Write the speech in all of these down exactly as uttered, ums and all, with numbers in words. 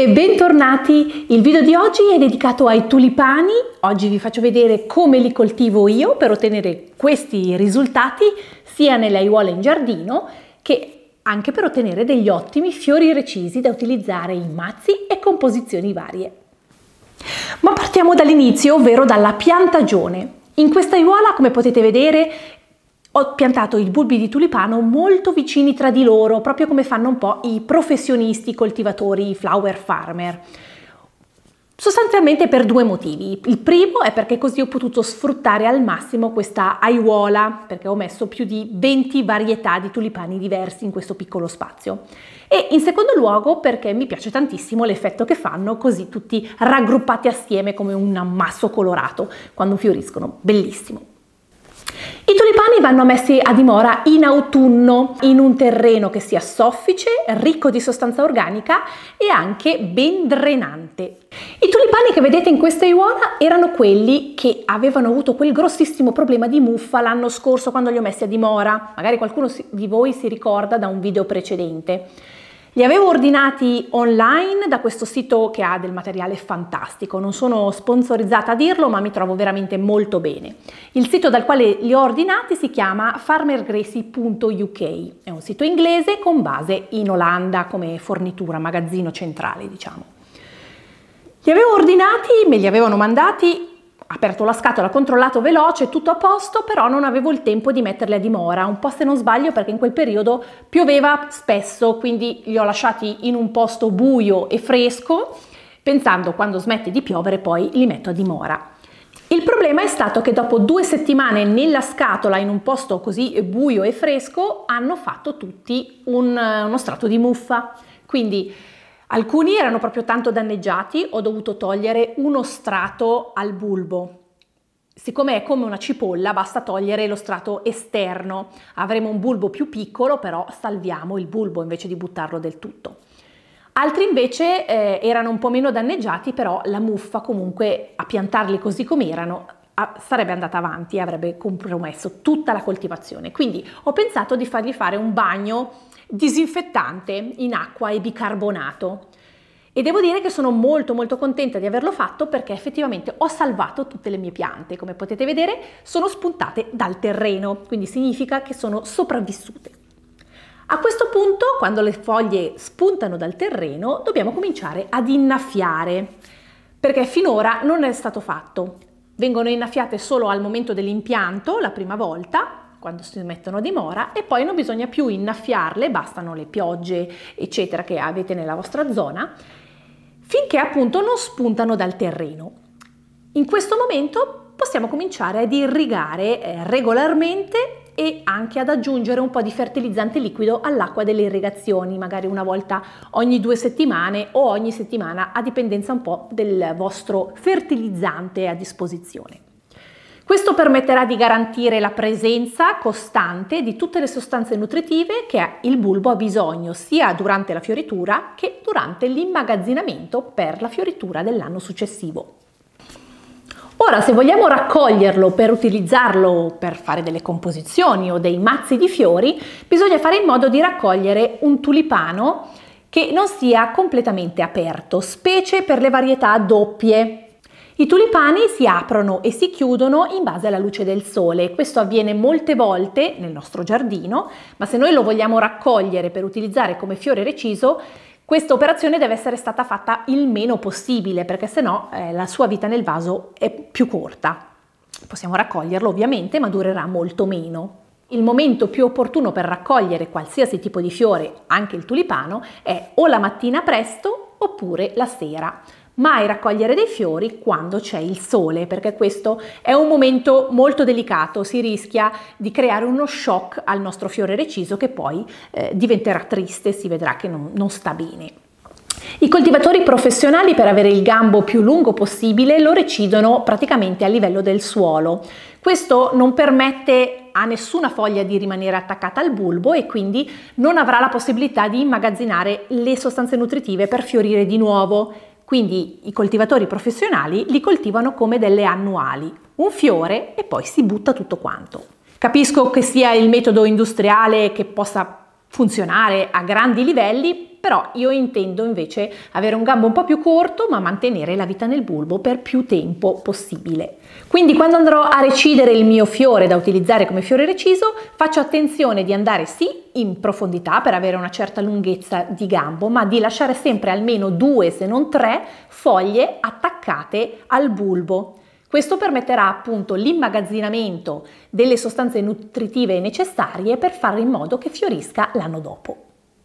e bentornati! Il video di oggi è dedicato ai tulipani. Oggi vi faccio vedere come li coltivo io per ottenere questi risultati sia nelle aiuole in giardino che anche per ottenere degli ottimi fiori recisi da utilizzare in mazzi e composizioni varie. Ma partiamo dall'inizio, ovvero dalla piantagione. In questa aiuola, come potete vedere, ho piantato i bulbi di tulipano molto vicini tra di loro, proprio come fanno un po' i professionisti coltivatori, i flower farmer. Sostanzialmente per due motivi. Il primo è perché così ho potuto sfruttare al massimo questa aiuola, perché ho messo più di venti varietà di tulipani diversi in questo piccolo spazio. E in secondo luogo perché mi piace tantissimo l'effetto che fanno così tutti raggruppati assieme come un ammasso colorato quando fioriscono. Bellissimo! I tulipani vanno messi a dimora in autunno, in un terreno che sia soffice, ricco di sostanza organica e anche ben drenante. I tulipani che vedete in questa aiuola erano quelli che avevano avuto quel grossissimo problema di muffa l'anno scorso quando li ho messi a dimora. Magari qualcuno di voi si ricorda da un video precedente. Li avevo ordinati online da questo sito che ha del materiale fantastico. Non sono sponsorizzata a dirlo, ma mi trovo veramente molto bene. Il sito dal quale li ho ordinati si chiama farmergracie punto u k. È un sito inglese con base in Olanda come fornitura, magazzino centrale, diciamo. Li avevo ordinati, me li avevano mandati, aperto la scatola, controllato veloce, tutto a posto, però non avevo il tempo di metterli a dimora, un po' se non sbaglio perché in quel periodo pioveva spesso, quindi li ho lasciati in un posto buio e fresco, pensando quando smette di piovere poi li metto a dimora. Il problema è stato che dopo due settimane nella scatola, in un posto così buio e fresco, hanno fatto tutti un, uno strato di muffa, quindi alcuni erano proprio tanto danneggiati, ho dovuto togliere uno strato al bulbo. Siccome è come una cipolla, basta togliere lo strato esterno. Avremo un bulbo più piccolo, però salviamo il bulbo invece di buttarlo del tutto. Altri invece eh, erano un po' meno danneggiati, però la muffa comunque a piantarli così come erano sarebbe andata avanti e avrebbe compromesso tutta la coltivazione. Quindi ho pensato di fargli fare un bagno disinfettante in acqua e bicarbonato e devo dire che sono molto molto contenta di averlo fatto perché effettivamente ho salvato tutte le mie piante. Come potete vedere sono spuntate dal terreno, quindi significa che sono sopravvissute. A questo punto, quando le foglie spuntano dal terreno, dobbiamo cominciare ad innaffiare perché finora non è stato fatto. Vengono innaffiate solo al momento dell'impianto, la prima volta, quando si mettono a dimora, e poi non bisogna più innaffiarle, bastano le piogge eccetera che avete nella vostra zona, finché appunto non spuntano dal terreno. In questo momento possiamo cominciare ad irrigare eh, regolarmente e anche ad aggiungere un po' di fertilizzante liquido all'acqua delle irrigazioni, magari una volta ogni due settimane o ogni settimana, a dipendenza un po' del vostro fertilizzante a disposizione. Questo permetterà di garantire la presenza costante di tutte le sostanze nutritive che il bulbo ha bisogno sia durante la fioritura che durante l'immagazzinamento per la fioritura dell'anno successivo. Ora, se vogliamo raccoglierlo per utilizzarlo per fare delle composizioni o dei mazzi di fiori, bisogna fare in modo di raccogliere un tulipano che non sia completamente aperto, specie per le varietà doppie. I tulipani si aprono e si chiudono in base alla luce del sole. Questo avviene molte volte nel nostro giardino, ma se noi lo vogliamo raccogliere per utilizzare come fiore reciso, questa operazione deve essere stata fatta il meno possibile, perché sennò eh, la sua vita nel vaso è più corta. Possiamo raccoglierlo ovviamente, ma durerà molto meno. Il momento più opportuno per raccogliere qualsiasi tipo di fiore, anche il tulipano, è o la mattina presto oppure la sera. Mai raccogliere dei fiori quando c'è il sole, perché questo è un momento molto delicato, si rischia di creare uno shock al nostro fiore reciso che poi eh, diventerà triste, si vedrà che non, non sta bene. I coltivatori professionali, per avere il gambo più lungo possibile, lo recidono praticamente a livello del suolo. Questo non permette a nessuna foglia di rimanere attaccata al bulbo e quindi non avrà la possibilità di immagazzinare le sostanze nutritive per fiorire di nuovo. Quindi i coltivatori professionali li coltivano come delle annuali, un fiore e poi si butta tutto quanto. Capisco che sia il metodo industriale che possa funzionare a grandi livelli, però io intendo invece avere un gambo un po' più corto ma mantenere la vita nel bulbo per più tempo possibile. Quindi quando andrò a recidere il mio fiore da utilizzare come fiore reciso, faccio attenzione di andare sì in profondità per avere una certa lunghezza di gambo, ma di lasciare sempre almeno due se non tre foglie attaccate al bulbo. Questo permetterà appunto l'immagazzinamento delle sostanze nutritive necessarie per fare in modo che fiorisca l'anno dopo.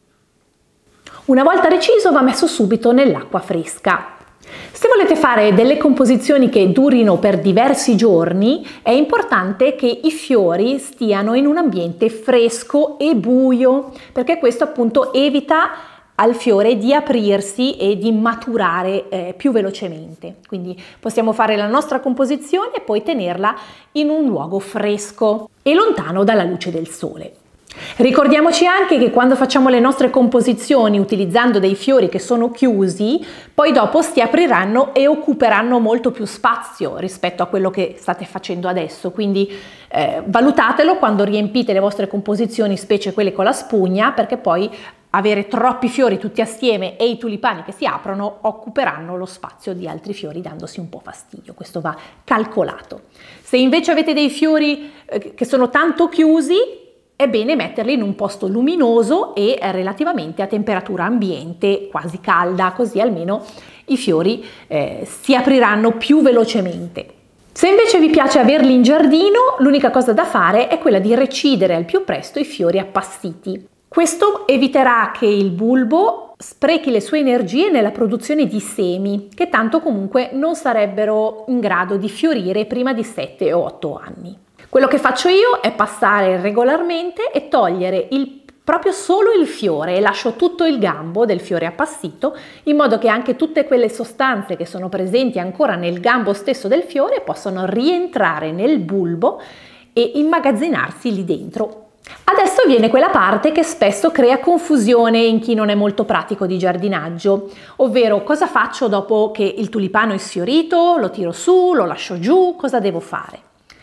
Una volta reciso va messo subito nell'acqua fresca. Se volete fare delle composizioni che durino per diversi giorni, è importante che i fiori stiano in un ambiente fresco e buio, perché questo appunto evita al fiore di aprirsi e di maturare eh, più velocemente. Quindi possiamo fare la nostra composizione e poi tenerla in un luogo fresco e lontano dalla luce del sole. Ricordiamoci anche che quando facciamo le nostre composizioni utilizzando dei fiori che sono chiusi, poi dopo si apriranno e occuperanno molto più spazio rispetto a quello che state facendo adesso, quindi eh, valutatelo quando riempite le vostre composizioni, specie quelle con la spugna, perché poi avere troppi fiori tutti assieme e i tulipani che si aprono occuperanno lo spazio di altri fiori dandosi un po' fastidio. Questo va calcolato. Se invece avete dei fiori eh, che sono tanto chiusi, è bene metterli in un posto luminoso e relativamente a temperatura ambiente, quasi calda, così almeno i fiori eh, si apriranno più velocemente. Se invece vi piace averli in giardino, l'unica cosa da fare è quella di recidere al più presto i fiori appassiti. Questo eviterà che il bulbo sprechi le sue energie nella produzione di semi, che tanto comunque non sarebbero in grado di fiorire prima di sette o otto anni. Quello che faccio io è passare regolarmente e togliere il, proprio solo il fiore e lascio tutto il gambo del fiore appassito, in modo che anche tutte quelle sostanze che sono presenti ancora nel gambo stesso del fiore possano rientrare nel bulbo e immagazzinarsi lì dentro. Adesso viene quella parte che spesso crea confusione in chi non è molto pratico di giardinaggio, ovvero cosa faccio dopo che il tulipano è sfiorito, lo tiro su, lo lascio giù, cosa devo fare?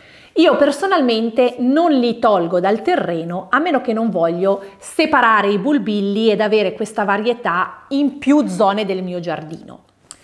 Io personalmente non li tolgo dal terreno a meno che non voglio separare i bulbilli ed avere questa varietà in più zone del mio giardino.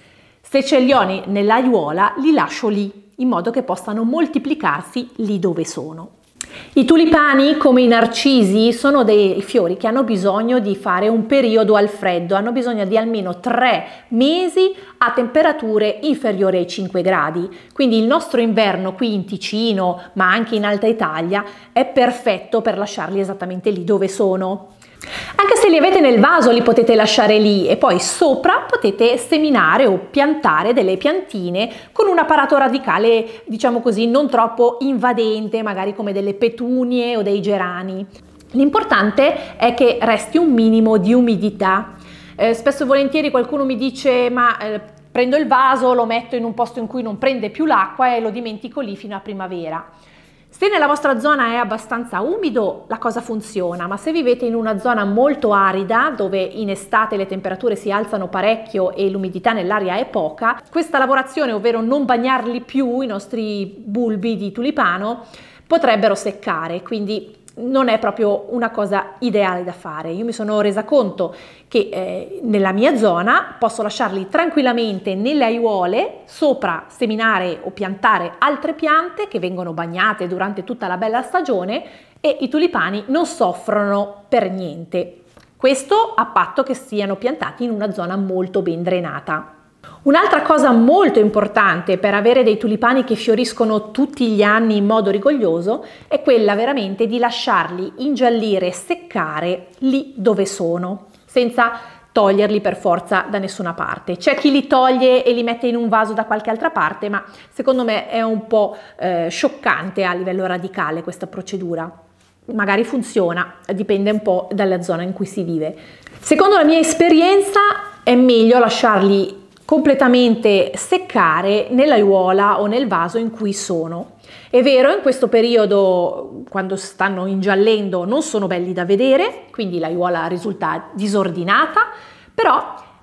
Se ce li ho nell'aiuola li lascio lì in modo che possano moltiplicarsi lì dove sono. I tulipani, come i narcisi, sono dei fiori che hanno bisogno di fare un periodo al freddo, hanno bisogno di almeno tre mesi a temperature inferiori ai cinque gradi. Quindi il nostro inverno qui in Ticino, ma anche in Alta Italia, è perfetto per lasciarli esattamente lì dove sono. Anche se li avete nel vaso li potete lasciare lì e poi sopra potete seminare o piantare delle piantine con un apparato radicale, diciamo così, non troppo invadente, magari come delle petunie o dei gerani. L'importante è che resti un minimo di umidità. Eh, spesso e volentieri qualcuno mi dice ma eh, prendo il vaso, lo metto in un posto in cui non prende più l'acqua e lo dimentico lì fino a primavera. Se nella vostra zona è abbastanza umido, la cosa funziona, ma se vivete in una zona molto arida, dove in estate le temperature si alzano parecchio e l'umidità nell'aria è poca, questa lavorazione, ovvero non bagnarli più, i nostri bulbi di tulipano, potrebbero seccare, quindi non è proprio una cosa ideale da fare. Io mi sono resa conto che eh, nella mia zona posso lasciarli tranquillamente nelle aiuole, sopra seminare o piantare altre piante che vengono bagnate durante tutta la bella stagione e i tulipani non soffrono per niente. Questo a patto che siano piantati in una zona molto ben drenata. Un'altra cosa molto importante per avere dei tulipani che fioriscono tutti gli anni in modo rigoglioso è quella veramente di lasciarli ingiallire e seccare lì dove sono, senza toglierli per forza da nessuna parte. C'è chi li toglie e li mette in un vaso da qualche altra parte, ma secondo me è un po' eh, scioccante a livello radicale questa procedura. Magari funziona, dipende un po' dalla zona in cui si vive. Secondo la mia esperienza è meglio lasciarli completamente seccare nell'aiuola o nel vaso in cui sono. È vero, in questo periodo, quando stanno ingiallendo, non sono belli da vedere, quindi l'aiuola risulta disordinata, però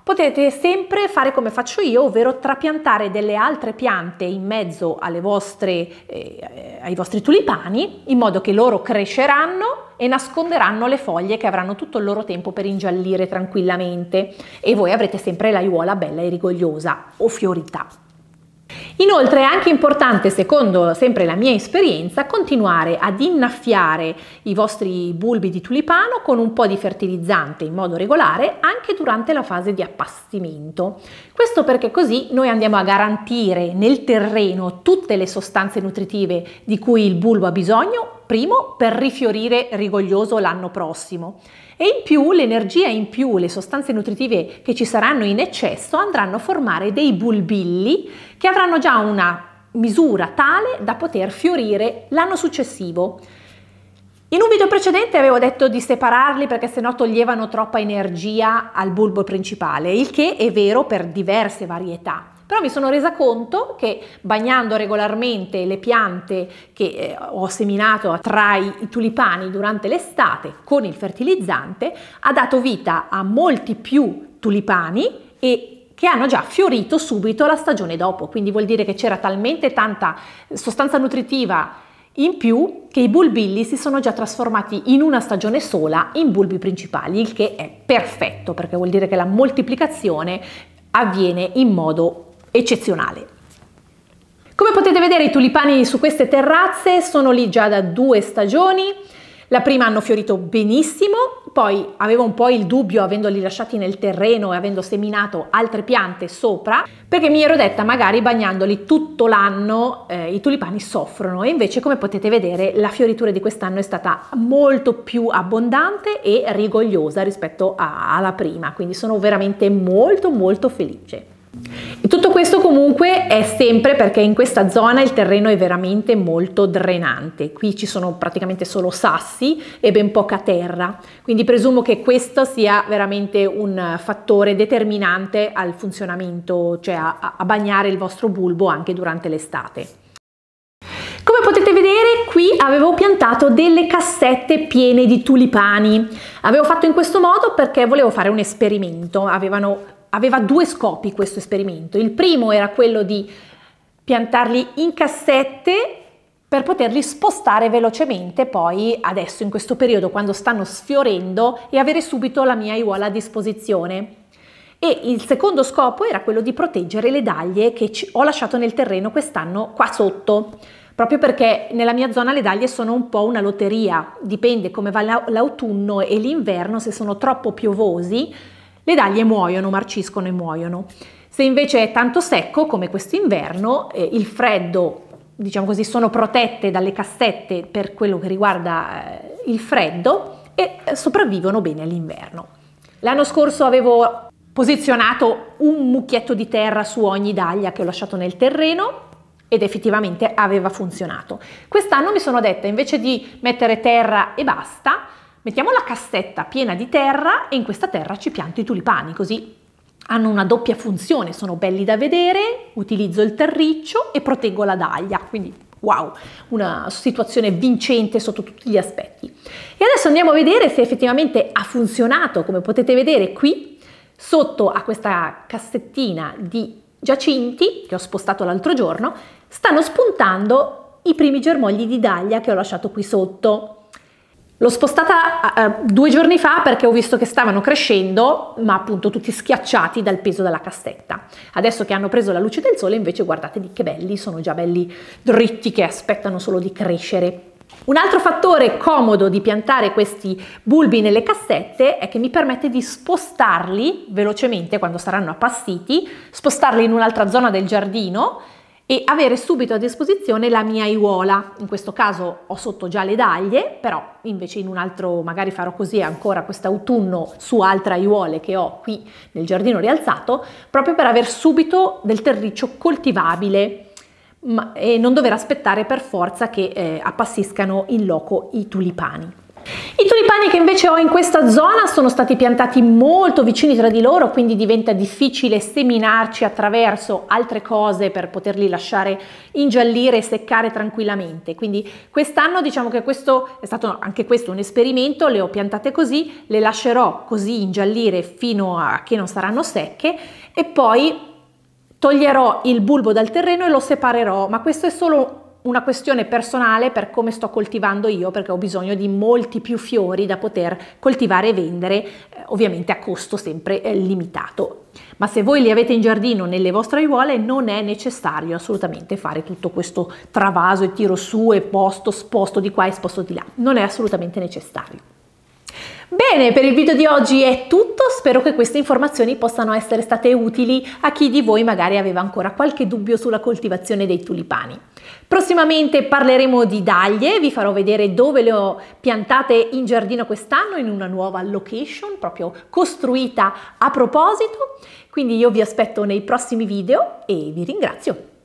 potete sempre fare come faccio io, ovvero trapiantare delle altre piante in mezzo alle vostre, eh, ai vostri tulipani, in modo che loro cresceranno e nasconderanno le foglie che avranno tutto il loro tempo per ingiallire tranquillamente e voi avrete sempre l'aiuola bella e rigogliosa o fiorita. Inoltre è anche importante, secondo sempre la mia esperienza, continuare ad innaffiare i vostri bulbi di tulipano con un po' di fertilizzante in modo regolare anche durante la fase di appassimento. Questo perché così noi andiamo a garantire nel terreno tutte le sostanze nutritive di cui il bulbo ha bisogno, primo per rifiorire rigoglioso l'anno prossimo, e in più l'energia in più, le sostanze nutritive che ci saranno in eccesso andranno a formare dei bulbilli che avranno già una misura tale da poter fiorire l'anno successivo. In un video precedente avevo detto di separarli perché sennò toglievano troppa energia al bulbo principale, il che è vero per diverse varietà. Però mi sono resa conto che bagnando regolarmente le piante che eh, ho seminato tra i, i tulipani durante l'estate con il fertilizzante ha dato vita a molti più tulipani e che hanno già fiorito subito la stagione dopo, quindi vuol dire che c'era talmente tanta sostanza nutritiva in più che i bulbilli si sono già trasformati in una stagione sola in bulbi principali, il che è perfetto perché vuol dire che la moltiplicazione avviene in modo eccezionale. Come potete vedere i tulipani su queste terrazze sono lì già da due stagioni. La prima hanno fiorito benissimo, poi avevo un po' il dubbio avendoli lasciati nel terreno e avendo seminato altre piante sopra, perché mi ero detta magari bagnandoli tutto l'anno eh, i tulipani soffrono, e invece come potete vedere la fioritura di quest'anno è stata molto più abbondante e rigogliosa rispetto a, alla prima, quindi sono veramente molto molto felice. E tutto questo comunque è sempre perché in questa zona il terreno è veramente molto drenante, qui ci sono praticamente solo sassi e ben poca terra, quindi presumo che questo sia veramente un fattore determinante al funzionamento, cioè a, a bagnare il vostro bulbo anche durante l'estate. Come potete vedere qui avevo piantato delle cassette piene di tulipani, avevo fatto in questo modo perché volevo fare un esperimento, avevano Aveva due scopi questo esperimento. Il primo era quello di piantarli in cassette per poterli spostare velocemente poi adesso in questo periodo quando stanno sfiorendo e avere subito la mia aiuola a disposizione. E il secondo scopo era quello di proteggere le dahlie che ho lasciato nel terreno quest'anno qua sotto, proprio perché nella mia zona le dahlie sono un po' una lotteria, dipende come va l'autunno e l'inverno, se sono troppo piovosi le dahlie muoiono, marciscono e muoiono. Se invece è tanto secco come quest'inverno, eh, il freddo, diciamo così, sono protette dalle cassette per quello che riguarda eh, il freddo e sopravvivono bene all'inverno. L'anno scorso avevo posizionato un mucchietto di terra su ogni dahlia che ho lasciato nel terreno ed effettivamente aveva funzionato. Quest'anno mi sono detta, invece di mettere terra e basta, mettiamo la cassetta piena di terra e in questa terra ci pianto i tulipani, così hanno una doppia funzione, sono belli da vedere, utilizzo il terriccio e proteggo la dahlia, quindi wow, una situazione vincente sotto tutti gli aspetti. E adesso andiamo a vedere se effettivamente ha funzionato. Come potete vedere qui, sotto a questa cassettina di giacinti che ho spostato l'altro giorno, stanno spuntando i primi germogli di dahlia che ho lasciato qui sotto. L'ho spostata uh, due giorni fa perché ho visto che stavano crescendo, ma appunto tutti schiacciati dal peso della cassetta. Adesso che hanno preso la luce del sole, invece guardatevi che belli, sono già belli dritti che aspettano solo di crescere. Un altro fattore comodo di piantare questi bulbi nelle cassette è che mi permette di spostarli velocemente quando saranno appassiti, spostarli in un'altra zona del giardino e avere subito a disposizione la mia aiuola. In questo caso ho sotto già le dahlie, però invece in un altro magari farò così ancora quest'autunno su altre aiuole che ho qui nel giardino rialzato, proprio per aver subito del terriccio coltivabile ma, e non dover aspettare per forza che eh, appassiscano in loco i tulipani. I tulipani che invece ho in questa zona sono stati piantati molto vicini tra di loro, quindi diventa difficile seminarci attraverso altre cose per poterli lasciare ingiallire e seccare tranquillamente. Quindi quest'anno diciamo che questo è stato anche questo un esperimento, le ho piantate così, le lascerò così ingiallire fino a che non saranno secche e poi toglierò il bulbo dal terreno e lo separerò, ma questo è solo una questione personale per come sto coltivando io, perché ho bisogno di molti più fiori da poter coltivare e vendere, eh, ovviamente a costo sempre eh, limitato. Ma se voi li avete in giardino nelle vostre aiuole non è necessario assolutamente fare tutto questo travaso e tiro su e posto, sposto di qua e sposto di là, non è assolutamente necessario. Bene, per il video di oggi è tutto, spero che queste informazioni possano essere state utili a chi di voi magari aveva ancora qualche dubbio sulla coltivazione dei tulipani. Prossimamente parleremo di dahlie, vi farò vedere dove le ho piantate in giardino quest'anno in una nuova location proprio costruita a proposito, quindi io vi aspetto nei prossimi video e vi ringrazio.